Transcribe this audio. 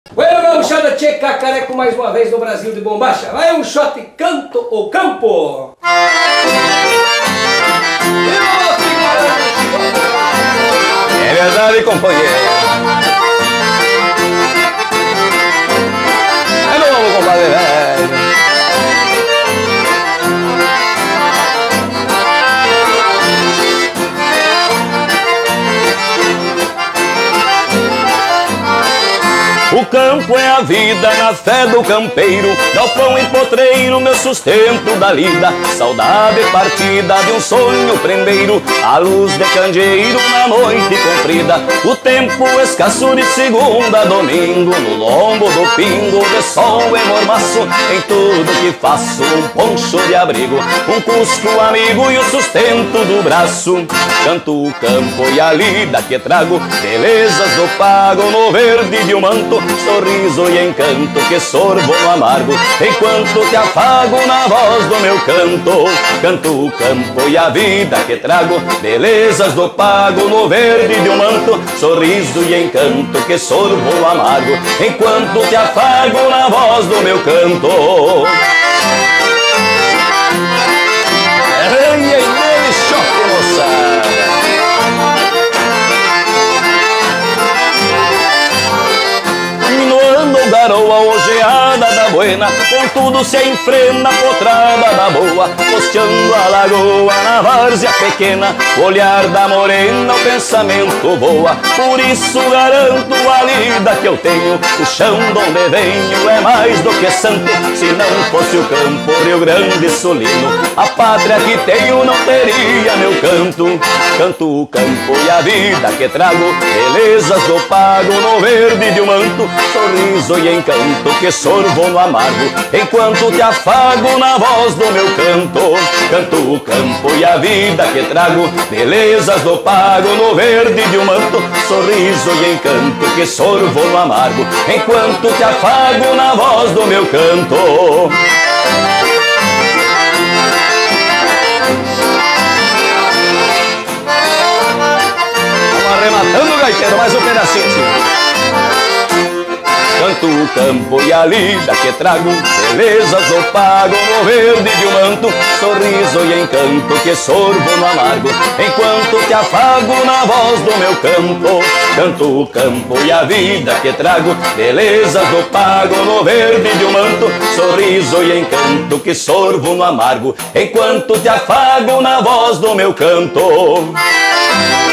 Bueno, gauchada, tchê, cacareco mais uma vez no Brasil de bombacha. Vai um shot, canto o campo. É verdade, companheiro. É novo, compadre velho. O campo é a vida, na fé do campeiro, galpão e potreiro, meu sustento da lida. Saudade partida de um sonho primeiro, a luz de candeeiro na noite comprida. O tempo escasso de segunda a domingo, no lombo do pingo, de sol e mormaço. Em tudo que faço, um poncho de abrigo, um cusco amigo e o sustento do braço. Canto o campo e a lida que trago, belezas do pago no verde de um manto. Sorriso e encanto que sorvo no amargo, enquanto te afago na voz do meu canto. Canto o campo e a vida que trago, belezas do pago no verde de um manto. Sorriso e encanto que sorvo no amargo, enquanto te afago na voz do meu canto. Garoa ojeada da buena, com tudo se enfrena, potrada da boa, costeando a lagoa na várzea pequena. O olhar da morena, o pensamento voa, por isso garanto a lida que eu tenho. O chão de onde venho é mais do que santo, se não fosse o campo, Rio Grande Sulino, a pátria que tenho não teria meu canto. Canto o campo e a vida que trago, belezas do pago no verde de um manto. Sorriso e encanto que sorvo no amargo, enquanto te afago na voz do meu canto. Canto o campo e a vida que trago, belezas do pago no verde de um manto. Sorriso e encanto que sorvo no amargo, enquanto te afago na voz do meu canto. Vamos arrematando, gaiteiro, mais um pedacinho assim. Canto o campo e a lida que trago, belezas do pago no verde de um manto. Sorriso e encanto que sorvo no amargo, enquanto te afago na voz do meu canto. Canto o campo e a vida que trago, belezas do pago no verde de um manto. Sorriso e encanto que sorvo no amargo, enquanto te afago na voz do meu canto.